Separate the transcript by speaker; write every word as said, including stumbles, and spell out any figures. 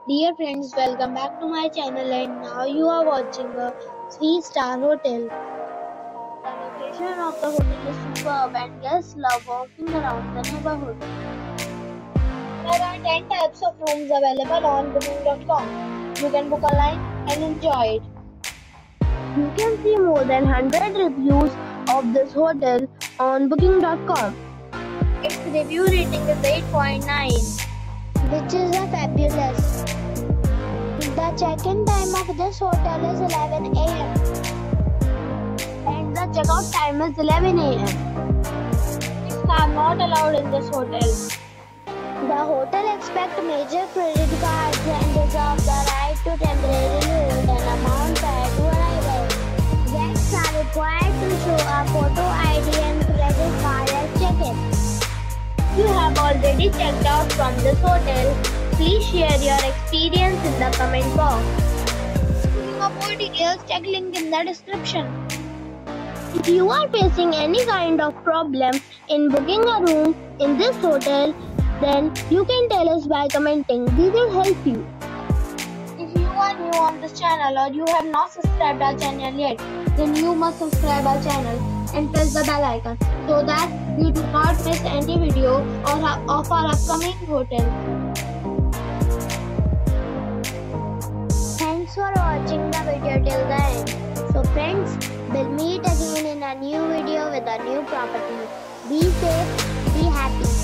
Speaker 1: Dear friends, welcome back to my channel, and now you are watching a three star hotel. The location of the hotel is superb and guests love walking around the neighborhood. There are ten types of rooms available on booking dot com. You can book online and enjoy it. You can see more than one hundred reviews of this hotel on booking dot com. Its review rating is eight point nine, which is a fabulous. The check-in time of this hotel is eleven a m and the check-out time is eleven a m Pets are not allowed in this hotel. The hotel accepts major credit cards and reserves the right to temporarily hold an amount prior to arrival. Guests are required to show a photo I D and credit card at check-in. You have already checked out from this hotel. Please share your experience in the comment box. For more details, check link in the description. If you are facing any kind of problem in booking a room in this hotel, then you can tell us by commenting. We will help you. If you are new on this channel or you have not subscribed our channel yet, then you must subscribe our channel and press the bell icon so that you do not miss any video or of our upcoming hotel. Thanks for watching the video till the end. So friends, we'll meet again in a new video with a new property. Be safe, be happy.